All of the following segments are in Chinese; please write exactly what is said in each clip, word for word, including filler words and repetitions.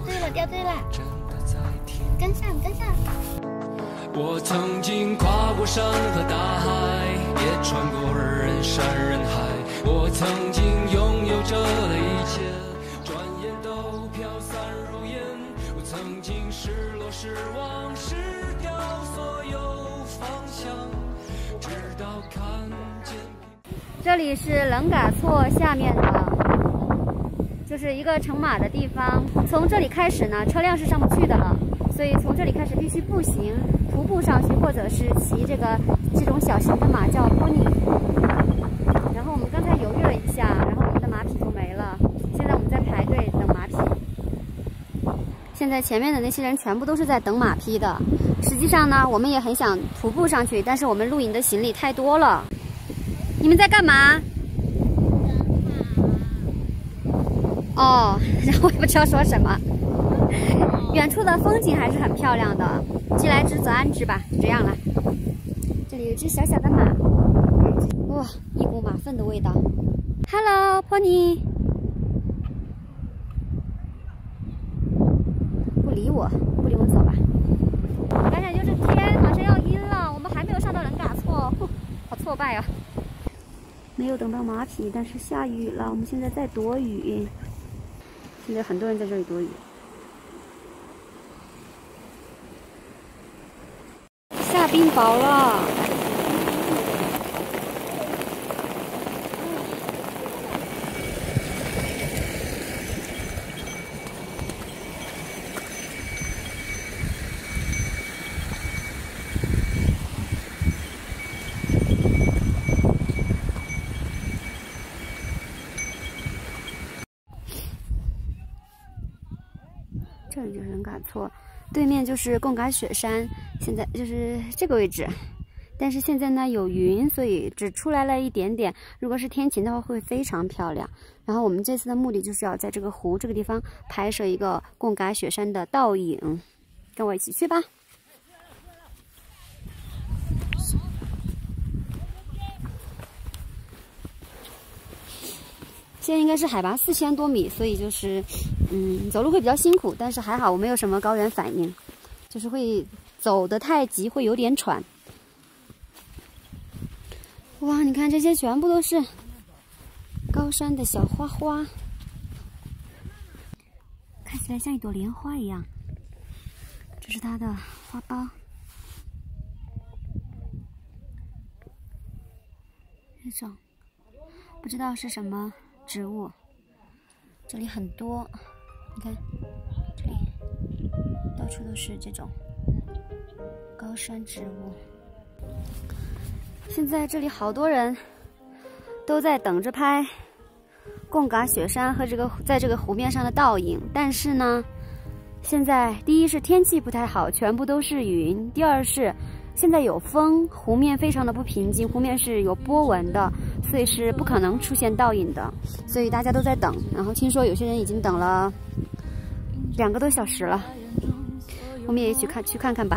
队了，掉队了，跟上，跟上。 我曾经跨过山和大海，也穿过人山人海。我曾经拥有着的一切，转眼都飘散如烟。我曾经失落失望失掉所有方向，直到看见。 这里是冷嘎措下面的，就是一个乘马的地方。从这里开始呢，车辆是上不去的了，所以从这里开始必须步行、徒步上去，或者是骑这个这种小型的马叫 pony。然后我们刚才犹豫了一下，然后我们的马匹就没了。现在我们在排队等马匹。现在前面的那些人全部都是在等马匹的。实际上呢，我们也很想徒步上去，但是我们露营的行李太多了。你们在干嘛？哦，然后我也不知道说什么。远处的风景还是很漂亮的，既来之则安之吧，就这样了。这里有一只小小的马，哇，一股马粪的味道。Hello, Pony。不理我，不理我走吧。感觉就是天马上要阴了，我们还没有上到冷嘎措，好挫败啊！没有等到马匹，但是下雨了，我们现在在躲雨。现在很多人在这里躲雨。下冰雹了。这里就是冷嘎措，对面就是贡嘎雪山，现在就是这个位置。但是现在呢有云，所以只出来了一点点。如果是天晴的话，会非常漂亮。然后我们这次的目的就是要在这个湖这个地方拍摄一个贡嘎雪山的倒影，跟我一起去吧。现在应该是海拔四千多米，所以就是，嗯，走路会比较辛苦，但是还好我没有什么高原反应，就是会走得太急，会有点喘。哇，你看这些全部都是高山的小花花，看起来像一朵莲花一样。这是它的花苞，这种不知道是什么植物，这里很多，你看，这里到处都是这种高山植物。现在这里好多人都在等着拍贡嘎雪山和这个在这个湖面上的倒影，但是呢，现在第一是天气不太好，全部都是云；第二是现在有风，湖面非常的不平静，湖面是有波纹的，所以是不可能出现倒影的，所以大家都在等。然后听说有些人已经等了两个多小时了，我们也去看去看看吧。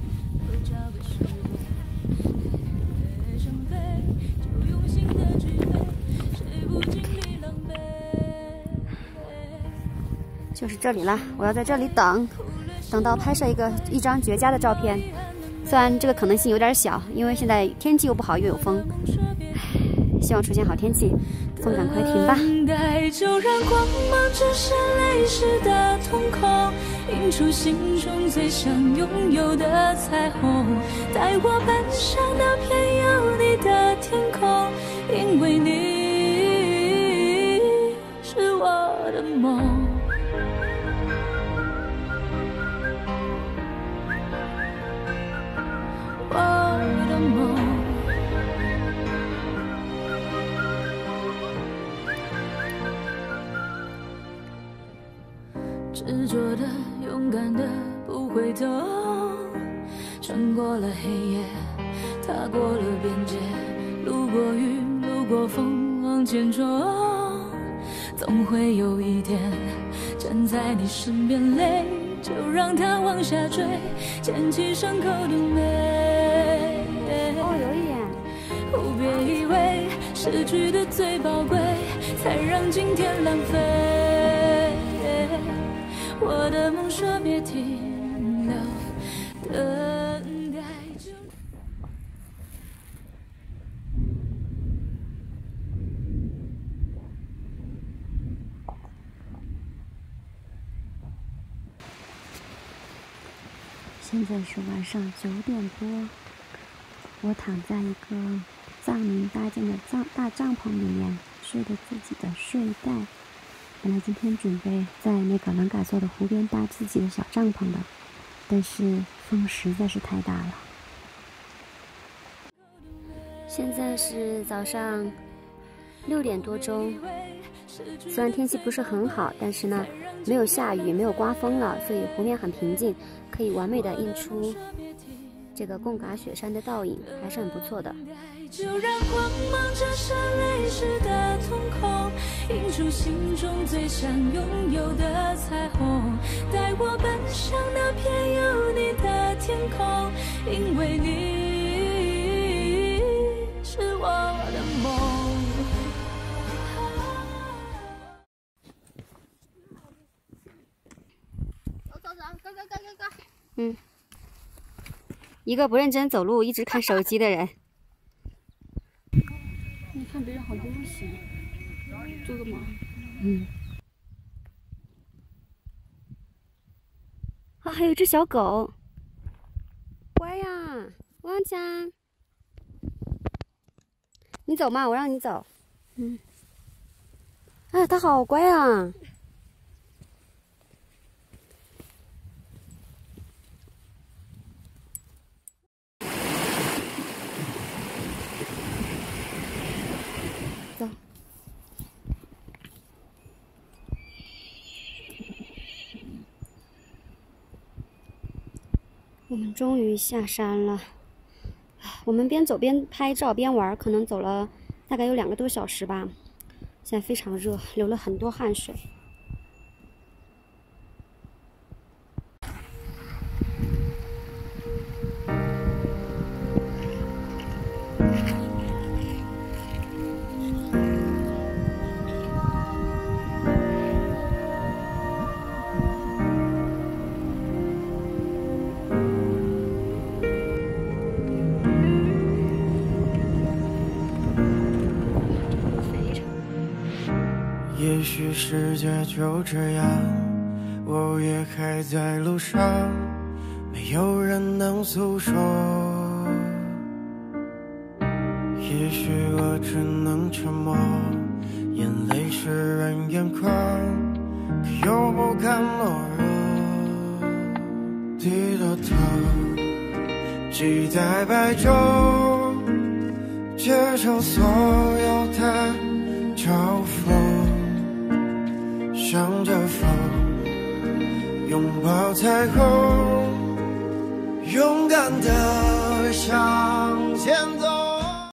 就是这里了，我要在这里等，等到拍摄一个一张绝佳的照片。虽然这个可能性有点小，因为现在天气又不好，又有风。希望出现好天气，风赶快停吧。就让光芒只是泪湿的瞳孔，映出心中最想拥有的彩虹，带我奔向那片有你的天空，因为你是我的梦。执着的，勇敢的，不回头，穿过了黑夜，踏过了边界，路过雨，路过风，往前冲，总会有一天站在你身边，泪就让它往下坠，捡起伤口的美。哦，有一点。哦，别以为失去的最宝贵，才让今天浪费。 我的梦说别停留，等待就。 现在是晚上九点多，我躺在一个藏民搭建的帐大帐篷里面，睡着自己的睡袋。本来今天准备在那个冷嘎措的湖边搭自己的小帐篷的，但是风实在是太大了。现在是早上六点多钟，虽然天气不是很好，但是呢，没有下雨，没有刮风了，所以湖面很平静，可以完美的映出这个贡嘎雪山的倒影，还是很不错的。 就让光芒折射泪湿的瞳孔，映出心中最想拥有的彩虹，带我奔向那片有你的天空，因为你是我的梦。 走走走，go go go go go。 嗯，一个不认真走路，一直看手机的人。 你看别人好悠闲，做个嘛？ 嗯。啊，还有一只小狗，乖呀，汪强。你走嘛，我让你走。嗯。啊，它好乖啊。走。我们终于下山了。我们边走边拍照边玩，可能走了大概有两个多小时吧。现在非常热，流了很多汗水。 也许世界就这样，我也还在路上，没有人能诉说。也许我只能沉默，眼泪湿润眼眶，可又不敢懦弱。低着头，期待白昼，接受所有的嘲讽。向着风，拥抱彩虹，勇敢地向前走。